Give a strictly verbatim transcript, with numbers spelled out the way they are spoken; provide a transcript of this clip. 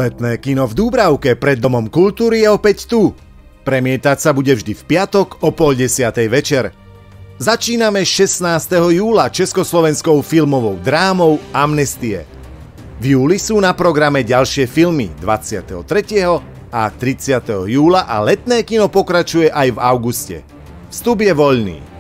Letné kino v Dúbravke pred Domom kultúry je opäť tu. Premietať sa bude vždy v piatok o pol desiatej večer. Začíname šestnásteho júla československou filmovou drámou Amnestie. V júli sú na programe ďalšie filmy dvadsiateho tretieho a tridsiateho júla a letné kino pokračuje aj v auguste. Vstup je voľný.